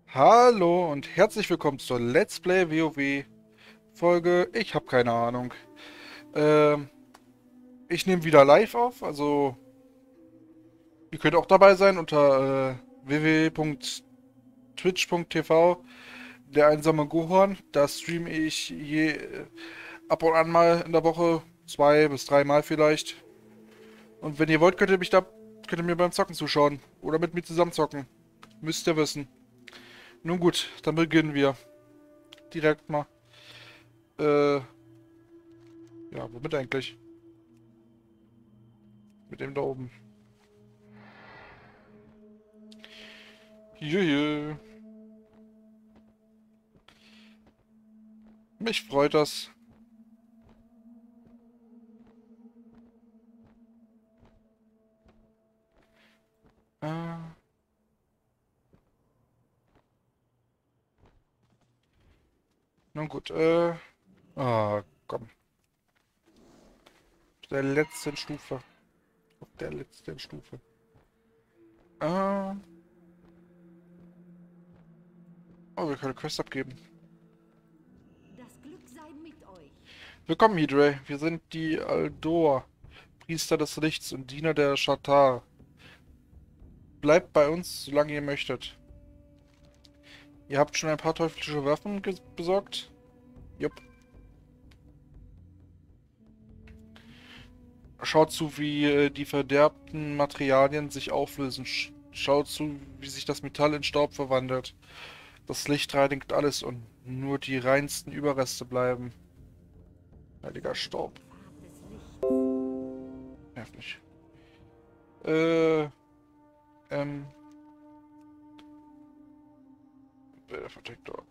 Hallo und herzlich willkommen zur Let's Play WoW Folge. Ich habe keine Ahnung. Ähm, Ich nehme wieder live auf, also ihr könnt auch dabei sein unter www.twitch.tv der einsame Gohorn. Da streame ich ab und an mal in der Woche, 2 bis 3 Mal vielleicht. Und wenn ihr wollt, könnt ihr mir beim Zocken zuschauen oder mit mir zusammen zocken. Müsst ihr wissen. Nun gut, dann beginnen wir direkt mal. Äh, ja, womit eigentlich? Mit dem da oben. Jüjü. Mich freut das. Äh, Nun gut, komm. Auf der letzten Stufe. Auf der letzten Stufe. Äh, oh, wir können Quest abgeben. Das Glück sei mit euch. Willkommen, Hydre. Wir sind die Aldor, Priester des Lichts und Diener der Shatar. Bleibt bei uns, solange ihr möchtet. Ihr habt schon ein paar teuflische Waffen besorgt? Jupp. Schaut zu, wie die verderbten Materialien sich auflösen. Schaut zu, wie sich das Metall in Staub verwandelt. Das Licht reinigt alles und nur die reinsten Überreste bleiben. Heiliger Staub. Pfad des Lichts. Nervt mich. Äh, ähm, Bilderprotektor.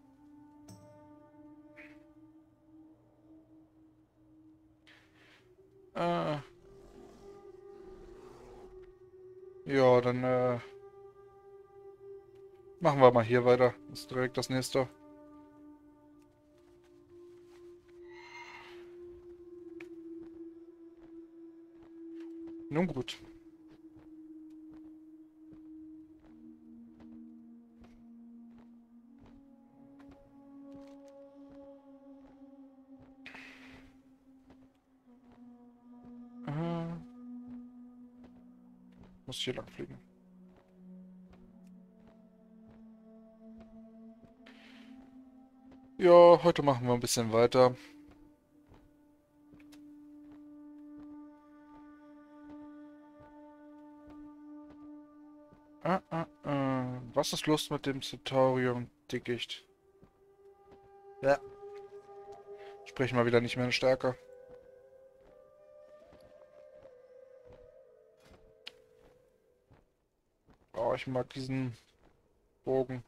Äh, ja, dann, machen wir mal hier weiter. Das ist direkt das nächste. Nun gut. Äh, Muss hier lang fliegen. Ja, heute machen wir ein bisschen weiter. Was ist los mit dem Centaurium-Dickicht? Ja. Sprich mal wieder nicht mehr in Stärke. Oh, ich mag diesen Bogen.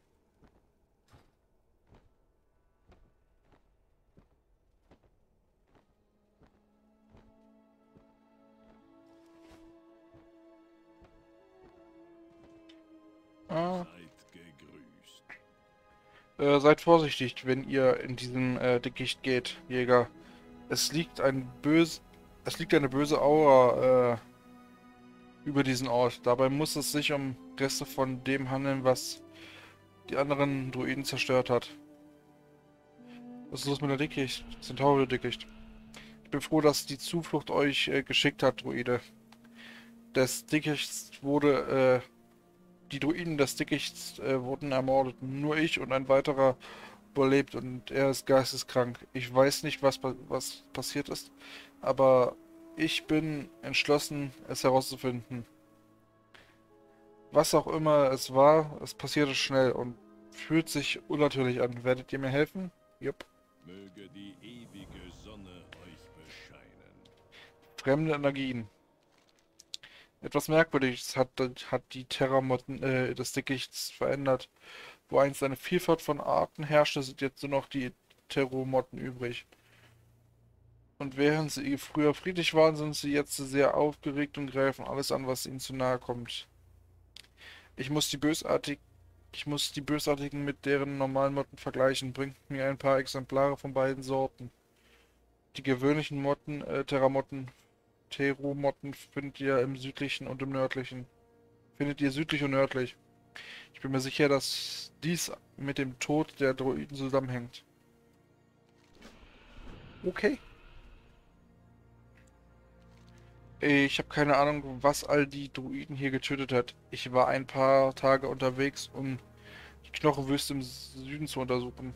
Ah, Seid gegrüßt. seid vorsichtig, wenn ihr in diesem Dickicht geht, Jäger. Es liegt es liegt eine böse Aura über diesen Ort. Dabei muss es sich um Reste von dem handeln, was die anderen Druiden zerstört hat. Was ist los mit der Dickicht? Centauri-Dickicht. Ich bin froh, dass die Zuflucht euch geschickt hat, Druide. Des Dickichts die Druiden des Dickichts wurden ermordet. Nur ich und ein weiterer überlebt und er ist geisteskrank. Ich weiß nicht, was passiert ist, aber ich bin entschlossen, es herauszufinden. Was auch immer es war, es passierte schnell und fühlt sich unnatürlich an. Werdet ihr mir helfen? Jupp. Möge die ewige Sonne euch bescheinen. Fremde Energien. Etwas Merkwürdiges hat die Terramotten des Dickichts verändert. Wo einst eine Vielfalt von Arten herrschte, sind jetzt nur noch die Terramotten übrig. Und während sie früher friedlich waren, sind sie jetzt sehr aufgeregt und greifen alles an, was ihnen zu nahe kommt. Ich muss die bösartig, Ich muss die Bösartigen mit deren normalen Motten vergleichen. Bringt mir ein paar Exemplare von beiden Sorten. Die gewöhnlichen Terramotten findet ihr im südlichen und im nördlichen. Findet ihr südlich und nördlich. Ich bin mir sicher, dass dies mit dem Tod der Droiden zusammenhängt. Okay. Ich habe keine Ahnung, was all die Druiden hier getötet hat. Ich war ein paar Tage unterwegs, um die Knochenwüste im Süden zu untersuchen.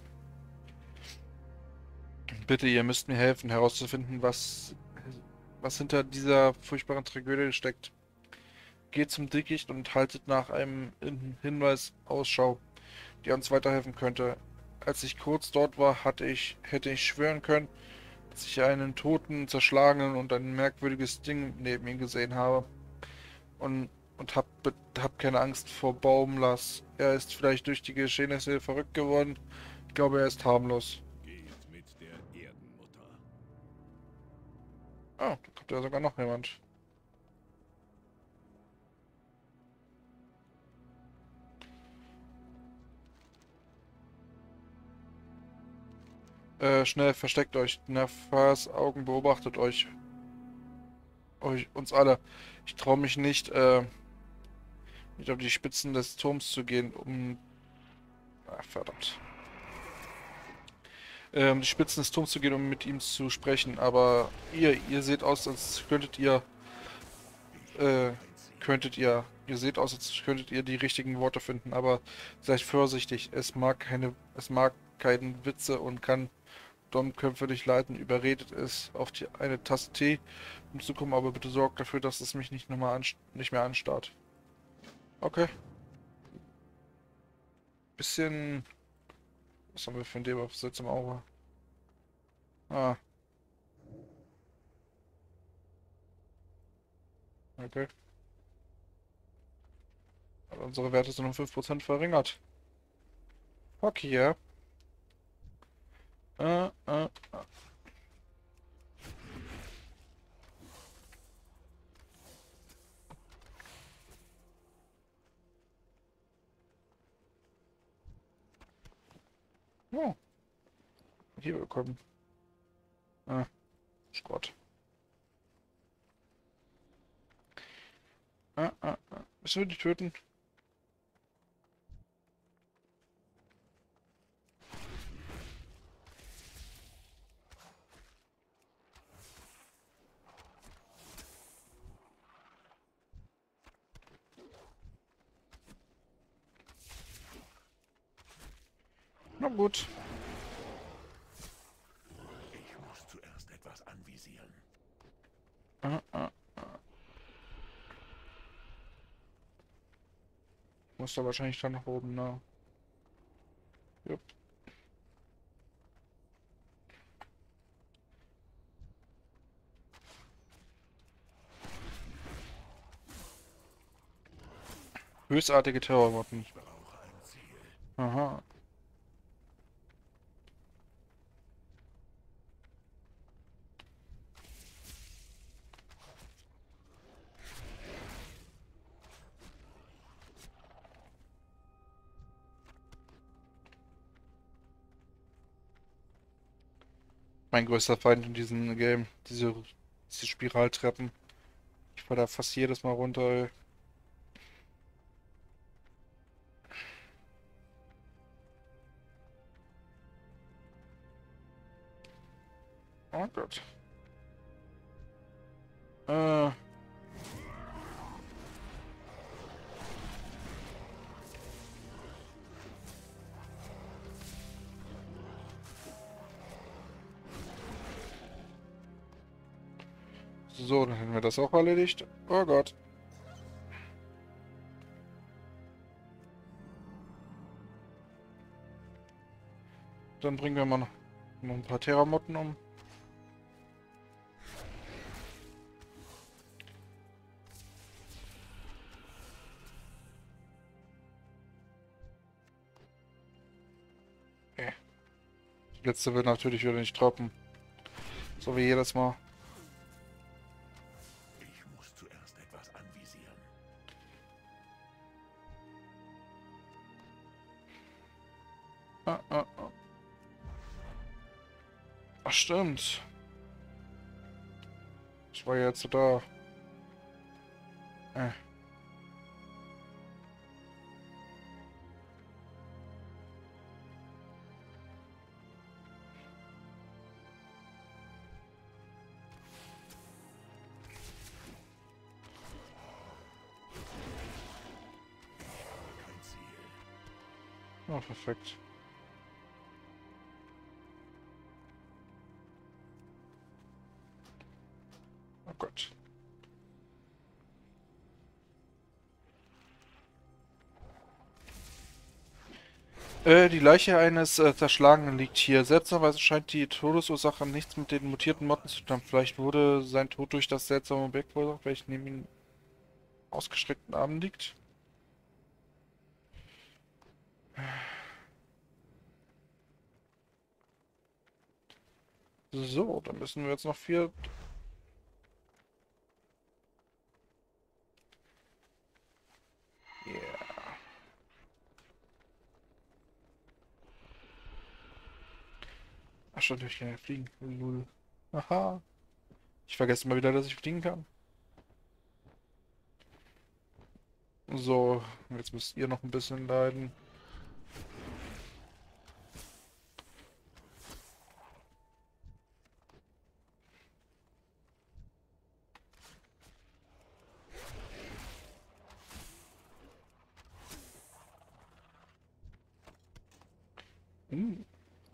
Bitte, ihr müsst mir helfen, herauszufinden, was hinter dieser furchtbaren Tragödie steckt. Geht zum Dickicht und haltet nach einem Hinweis Ausschau, der uns weiterhelfen könnte. Als ich kurz dort war, hätte ich schwören können, dass ich einen toten, zerschlagenen und ein merkwürdiges Ding neben ihm gesehen habe. Und, hab keine Angst vor Baumlass. Er ist vielleicht durch die Geschehnisse verrückt geworden. Ich glaube, er ist harmlos. Geht mit der Erdenmutter. Ah, da kommt ja sogar noch jemand. Schnell, versteckt euch. Nefas Augen beobachtet uns alle. Ich traue mich nicht auf die Spitzen des Turms zu gehen, um... Ah, verdammt. Die Spitzen des Turms zu gehen, um mit ihm zu sprechen, aber ihr seht aus, als äh, ihr seht aus, als könntet ihr die richtigen Worte finden, aber seid vorsichtig. Es mag keinen Witze und kann Dummköpfe dich leiten. Überredet es auf eine Tasse Tee umzukommen, aber bitte sorgt dafür, dass es mich nicht mehr anstarrt. Okay. Bisschen... Was haben wir für ein Debuff jetzt im Auge? Ah, okay. Aber unsere Werte sind um 5% verringert. Fuck yeah. Äh, äh. Oh, hier bekommen. Ah, Schrott. Müssen wir die töten? Na gut. Ich muss zuerst etwas anvisieren. Äh, äh. Muss da wahrscheinlich dann nach oben, ne? Jupp. Bösartige Terrormotten. Ich brauche ein Ziel. Aha. Mein größter Feind in diesem Game. Diese Spiraltreppen. Ich fahr da fast jedes Mal runter, ey. Oh Gott. Äh. So, dann hätten wir das auch erledigt. Oh Gott. Dann bringen wir mal noch ein paar Terramotten um. Okay. Die letzte wird natürlich wieder nicht droppen. So wie jedes Mal. Ich muss zuerst etwas anvisieren. Ah. Ach, stimmt. Ich war ja jetzt so da. Oh, perfekt. Oh Gott. Die Leiche eines Zerschlagenen liegt hier. Seltsamerweise scheint die Todesursache nichts mit den mutierten Motten zu tun. Vielleicht wurde sein Tod durch das seltsame Objekt verursacht, welches neben ihm ausgestreckten Armen liegt. So, dann müssen wir jetzt noch 4... Yeah. Ach stimmt, ich kann ja fliegen. Lul. Aha. Ich vergesse mal wieder, dass ich fliegen kann. So, jetzt müsst ihr noch ein bisschen leiden. Hm.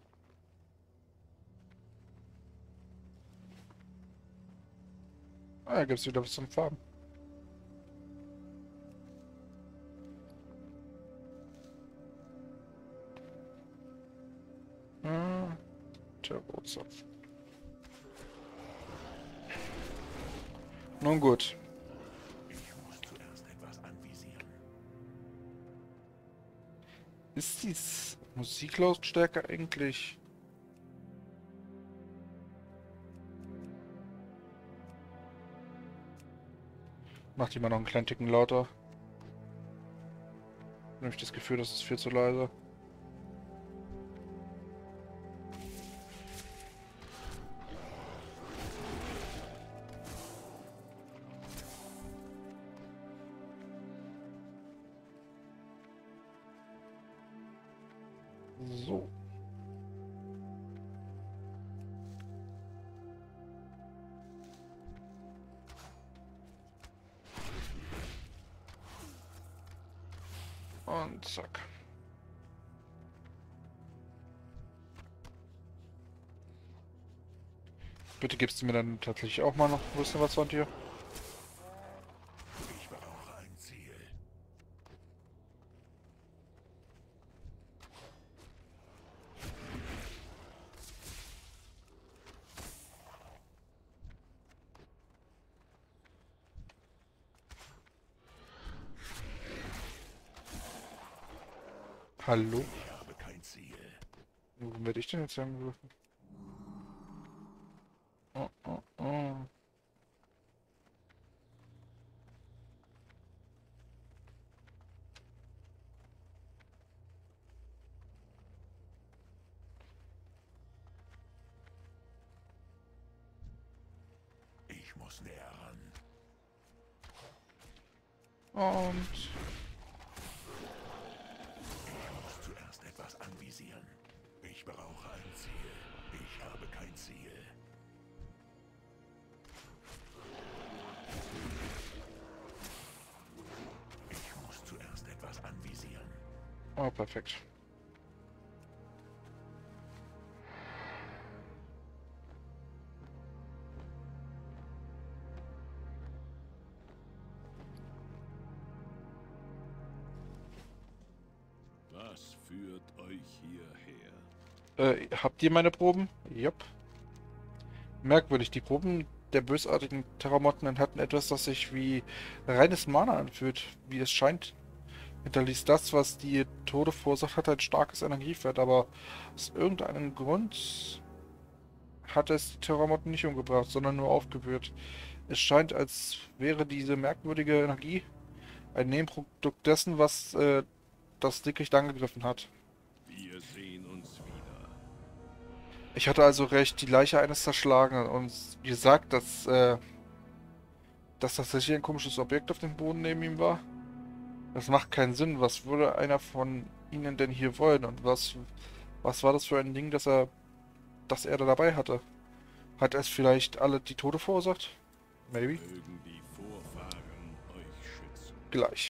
Ah, da gibt's wieder was zum Farben. Ah, Turbozapf. Nun gut. Ich muss zuerst etwas anvisieren. Ist die Musiklautstärke eigentlich... Macht die mal noch einen kleinen Ticken lauter. Dann habe ich das Gefühl, das ist viel zu leise. So. Und zack. Bitte gibst du mir dann tatsächlich auch mal noch ein bisschen was von dir. Ich brauche ein Ziel. Hallo? Ich habe kein Ziel. Wo werde ich denn jetzt angegriffen? Oh, oh, oh. Ich muss näher ran. Und... Ich muss zuerst etwas anvisieren. Ich brauche ein Ziel. Ich habe kein Ziel. Ich muss zuerst etwas anvisieren. Oh, perfekt. Was führt euch hierher? Habt ihr meine Proben? Jupp. Merkwürdig, die Proben der bösartigen Terramotten enthalten etwas, das sich wie reines Mana anfühlt. Wie es scheint, hinterließ das, was die Tode verursacht hat, ein starkes Energiefeld, aber aus irgendeinem Grund hat es die Terramotten nicht umgebracht, sondern nur aufgewühlt. Es scheint, als wäre diese merkwürdige Energie ein Nebenprodukt dessen, was das Dickicht angegriffen hat. Wir sehen uns wieder. Ich hatte also recht, die Leiche eines Zerschlagenen und wie gesagt, dass tatsächlich ein komisches Objekt auf dem Boden neben ihm war. Das macht keinen Sinn. Was würde einer von ihnen denn hier wollen? Und was war das für ein Ding, dass er da dabei hatte? Hat es vielleicht alle die Tode verursacht? Maybe. Mögen die Vorfahren euch schützen. Gleich.